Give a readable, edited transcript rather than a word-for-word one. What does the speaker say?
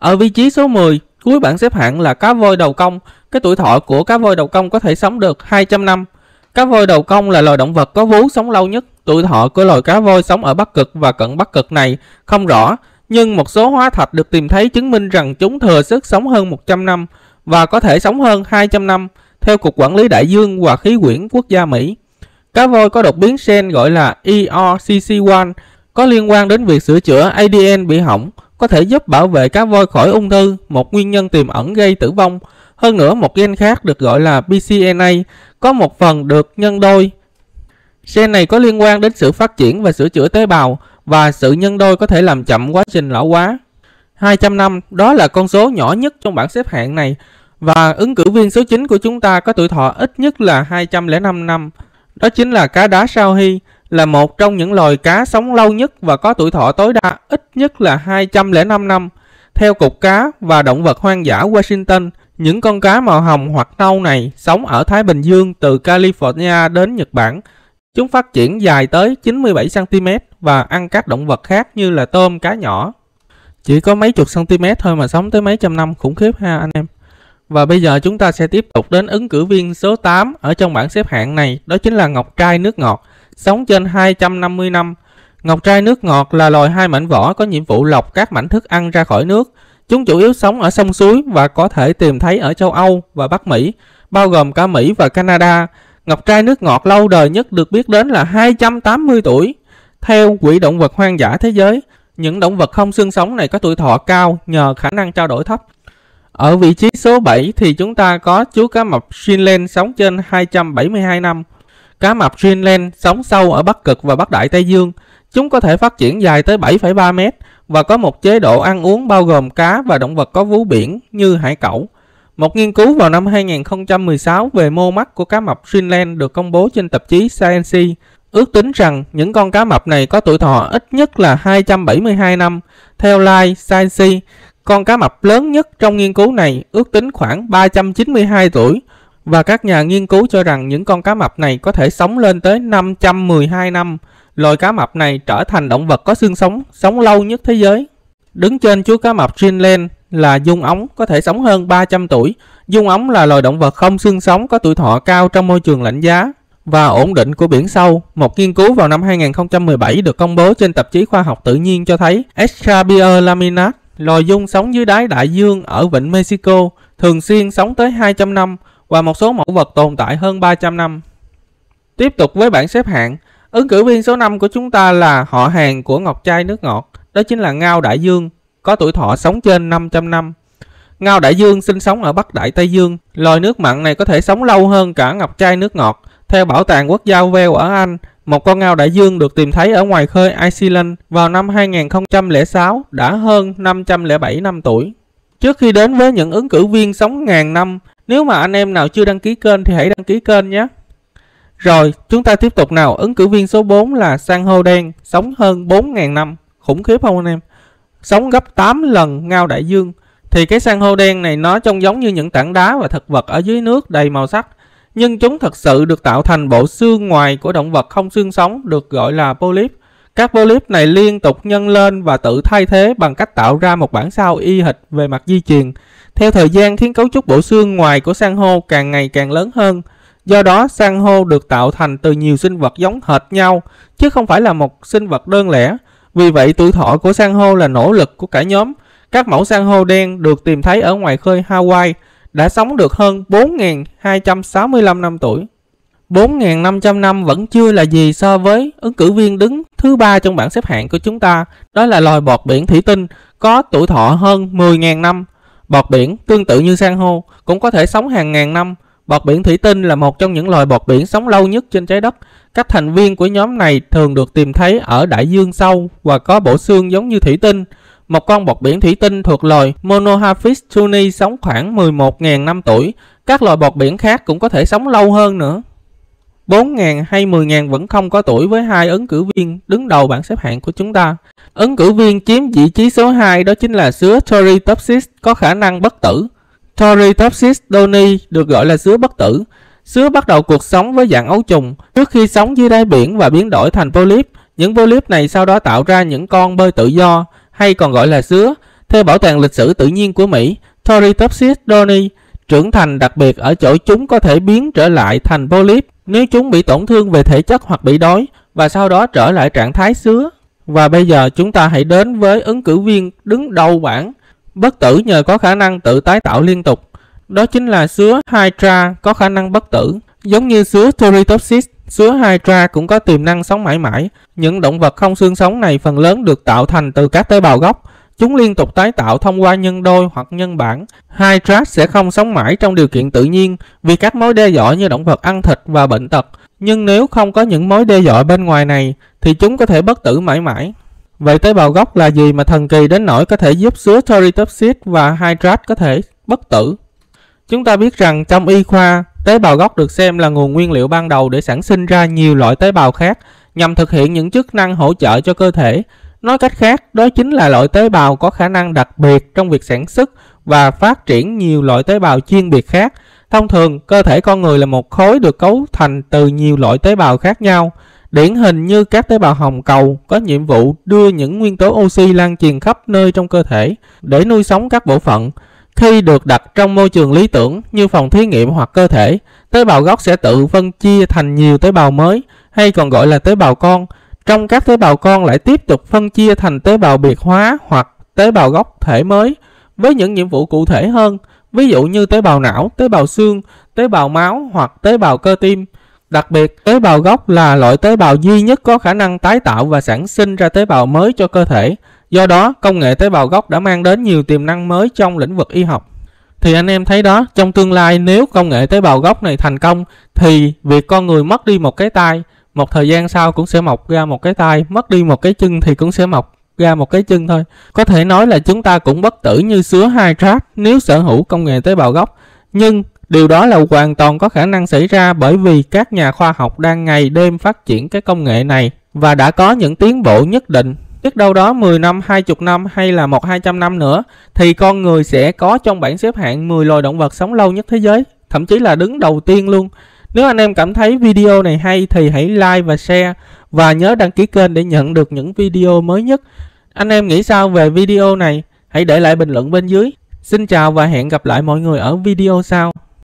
Ở vị trí số 10, cuối bảng xếp hạng là cá voi đầu cong. Cái tuổi thọ của cá voi đầu cong có thể sống được 200 năm. Cá voi đầu cong là loài động vật có vú sống lâu nhất. Tuổi thọ của loài cá voi sống ở Bắc Cực và cận Bắc Cực này không rõ, nhưng một số hóa thạch được tìm thấy chứng minh rằng chúng thừa sức sống hơn 100 năm và có thể sống hơn 200 năm, theo Cục Quản lý Đại dương và Khí quyển Quốc gia Mỹ. Cá voi có đột biến gen gọi là ERCC1, có liên quan đến việc sửa chữa ADN bị hỏng, có thể giúp bảo vệ cá voi khỏi ung thư, một nguyên nhân tiềm ẩn gây tử vong. Hơn nữa, một gen khác được gọi là BCNA có một phần được nhân đôi. Gen này có liên quan đến sự phát triển và sửa chữa tế bào, và sự nhân đôi có thể làm chậm quá trình lão hóa. 200 năm, đó là con số nhỏ nhất trong bảng xếp hạng này, và ứng cử viên số 9 của chúng ta có tuổi thọ ít nhất là 205 năm. Đó chính là cá đá sao Hy, là một trong những loài cá sống lâu nhất và có tuổi thọ tối đa ít nhất là 205 năm. Theo Cục Cá và Động vật Hoang dã Washington, những con cá màu hồng hoặc nâu này sống ở Thái Bình Dương từ California đến Nhật Bản. Chúng phát triển dài tới 97 cm và ăn các động vật khác như là tôm, cá nhỏ. Chỉ có mấy chục cm thôi mà sống tới mấy trăm năm, khủng khiếp ha anh em. Và bây giờ chúng ta sẽ tiếp tục đến ứng cử viên số 8 ở trong bảng xếp hạng này, đó chính là ngọc trai nước ngọt, sống trên 250 năm. Ngọc trai nước ngọt là loài hai mảnh vỏ có nhiệm vụ lọc các mảnh thức ăn ra khỏi nước. Chúng chủ yếu sống ở sông suối và có thể tìm thấy ở châu Âu và Bắc Mỹ, bao gồm cả Mỹ và Canada. Ngọc trai nước ngọt lâu đời nhất được biết đến là 280 tuổi. Theo Quỹ Động vật Hoang dã Thế giới, những động vật không xương sống này có tuổi thọ cao nhờ khả năng trao đổi thấp. Ở vị trí số 7 thì chúng ta có chú cá mập Greenland sống trên 272 năm. Cá mập Greenland sống sâu ở Bắc Cực và Bắc Đại Tây Dương. Chúng có thể phát triển dài tới 7,3 mét và có một chế độ ăn uống bao gồm cá và động vật có vú biển như hải cẩu. Một nghiên cứu vào năm 2016 về mô mắt của cá mập Greenland được công bố trên tạp chí Science ước tính rằng những con cá mập này có tuổi thọ ít nhất là 272 năm. Theo Life Science, con cá mập lớn nhất trong nghiên cứu này ước tính khoảng 392 tuổi, và các nhà nghiên cứu cho rằng những con cá mập này có thể sống lên tới 512 năm. Loài cá mập này trở thành động vật có xương sống lâu nhất thế giới. Đứng trên chú cá mập Greenland là dung ống, có thể sống hơn 300 tuổi. Dung ống là loài động vật không xương sống có tuổi thọ cao trong môi trường lạnh giá và ổn định của biển sâu. Một nghiên cứu vào năm 2017 được công bố trên tạp chí Khoa học Tự nhiên cho thấy Escherichia laminat, loài dung sống dưới đáy đại dương ở vịnh Mexico, thường xuyên sống tới 200 năm và một số mẫu vật tồn tại hơn 300 năm. Tiếp tục với bảng xếp hạng, ứng cử viên số 5 của chúng ta là họ hàng của ngọc trai nước ngọt, đó chính là ngao đại dương, có tuổi thọ sống trên 500 năm. Ngao đại dương sinh sống ở Bắc Đại Tây Dương. Loài nước mặn này có thể sống lâu hơn cả ngọc trai nước ngọt. Theo Bảo tàng Quốc gia Wales ở Anh, một con ngao đại dương được tìm thấy ở ngoài khơi Iceland vào năm 2006 đã hơn 507 năm tuổi. Trước khi đến với những ứng cử viên sống ngàn năm, nếu mà anh em nào chưa đăng ký kênh thì hãy đăng ký kênh nhé. Rồi, chúng ta tiếp tục nào. Ứng cử viên số 4 là san hô đen, sống hơn 4.000 năm. Khủng khiếp không anh em? Sống gấp 8 lần ngao đại dương. Thì cái san hô đen này nó trông giống như những tảng đá và thực vật ở dưới nước đầy màu sắc. Nhưng chúng thật sự được tạo thành bộ xương ngoài của động vật không xương sống, được gọi là polyp. Các polyp này liên tục nhân lên và tự thay thế bằng cách tạo ra một bản sao y hệt về mặt di truyền. Theo thời gian khiến cấu trúc bộ xương ngoài của san hô càng ngày càng lớn hơn. Do đó san hô được tạo thành từ nhiều sinh vật giống hệt nhau, chứ không phải là một sinh vật đơn lẻ. Vì vậy tuổi thọ của san hô là nỗ lực của cả nhóm. Các mẫu san hô đen được tìm thấy ở ngoài khơi Hawaii đã sống được hơn 4.265 năm tuổi. 4.500 năm vẫn chưa là gì so với ứng cử viên đứng thứ 3 trong bảng xếp hạng của chúng ta. Đó là loài bọt biển thủy tinh có tuổi thọ hơn 10.000 năm. Bọt biển tương tự như san hô cũng có thể sống hàng ngàn năm. Bọt biển thủy tinh là một trong những loài bọt biển sống lâu nhất trên trái đất. Các thành viên của nhóm này thường được tìm thấy ở đại dương sâu và có bộ xương giống như thủy tinh. Một con bọt biển thủy tinh thuộc loài Monohaphis tuni sống khoảng 11.000 năm tuổi. Các loài bọt biển khác cũng có thể sống lâu hơn nữa. 4.000 hay 10.000 vẫn không có tuổi với hai ứng cử viên đứng đầu bảng xếp hạng của chúng ta. Ứng cử viên chiếm vị trí số 2 đó chính là sứa Turritopsis có khả năng bất tử. Turritopsis doni được gọi là sứa bất tử. Sứa bắt đầu cuộc sống với dạng ấu trùng trước khi sống dưới đáy biển và biến đổi thành polyp. Những polyp này sau đó tạo ra những con bơi tự do hay còn gọi là sứa. Theo Bảo tàng Lịch sử Tự nhiên của Mỹ, Turritopsis doni trưởng thành đặc biệt ở chỗ chúng có thể biến trở lại thành polyp nếu chúng bị tổn thương về thể chất hoặc bị đói, và sau đó trở lại trạng thái sứa. Và bây giờ chúng ta hãy đến với ứng cử viên đứng đầu bảng bất tử nhờ có khả năng tự tái tạo liên tục. Đó chính là sứa Hydra có khả năng bất tử. Giống như sứa Turritopsis, sứa Hydra cũng có tiềm năng sống mãi mãi. Những động vật không xương sống này phần lớn được tạo thành từ các tế bào gốc. Chúng liên tục tái tạo thông qua nhân đôi hoặc nhân bản. Hydra sẽ không sống mãi trong điều kiện tự nhiên vì các mối đe dọa như động vật ăn thịt và bệnh tật. Nhưng nếu không có những mối đe dọa bên ngoài này thì chúng có thể bất tử mãi mãi. Vậy tế bào gốc là gì mà thần kỳ đến nỗi có thể giúp sứa Turritopsis và Hydra có thể bất tử? Chúng ta biết rằng trong y khoa, tế bào gốc được xem là nguồn nguyên liệu ban đầu để sản sinh ra nhiều loại tế bào khác nhằm thực hiện những chức năng hỗ trợ cho cơ thể. Nói cách khác, đó chính là loại tế bào có khả năng đặc biệt trong việc sản xuất và phát triển nhiều loại tế bào chuyên biệt khác. Thông thường, cơ thể con người là một khối được cấu thành từ nhiều loại tế bào khác nhau. Điển hình như các tế bào hồng cầu có nhiệm vụ đưa những nguyên tố oxy lan truyền khắp nơi trong cơ thể để nuôi sống các bộ phận. Khi được đặt trong môi trường lý tưởng như phòng thí nghiệm hoặc cơ thể, tế bào gốc sẽ tự phân chia thành nhiều tế bào mới, hay còn gọi là tế bào con. Trong các tế bào con lại tiếp tục phân chia thành tế bào biệt hóa hoặc tế bào gốc thể mới với những nhiệm vụ cụ thể hơn, ví dụ như tế bào não, tế bào xương, tế bào máu hoặc tế bào cơ tim. Đặc biệt, tế bào gốc là loại tế bào duy nhất có khả năng tái tạo và sản sinh ra tế bào mới cho cơ thể. Do đó, công nghệ tế bào gốc đã mang đến nhiều tiềm năng mới trong lĩnh vực y học. Thì anh em thấy đó, trong tương lai nếu công nghệ tế bào gốc này thành công thì việc con người mất đi một cái tai, một thời gian sau cũng sẽ mọc ra một cái tai, mất đi một cái chân thì cũng sẽ mọc ra một cái chân thôi. Có thể nói là chúng ta cũng bất tử như sứa Hydra nếu sở hữu công nghệ tế bào gốc. Nhưng điều đó là hoàn toàn có khả năng xảy ra bởi vì các nhà khoa học đang ngày đêm phát triển cái công nghệ này và đã có những tiến bộ nhất định. Trước đâu đó 10 năm, 20 năm hay là 100-200 năm nữa thì con người sẽ có trong bảng xếp hạng 10 loài động vật sống lâu nhất thế giới, thậm chí là đứng đầu tiên luôn. Nếu anh em cảm thấy video này hay thì hãy like và share và nhớ đăng ký kênh để nhận được những video mới nhất. Anh em nghĩ sao về video này? Hãy để lại bình luận bên dưới. Xin chào và hẹn gặp lại mọi người ở video sau.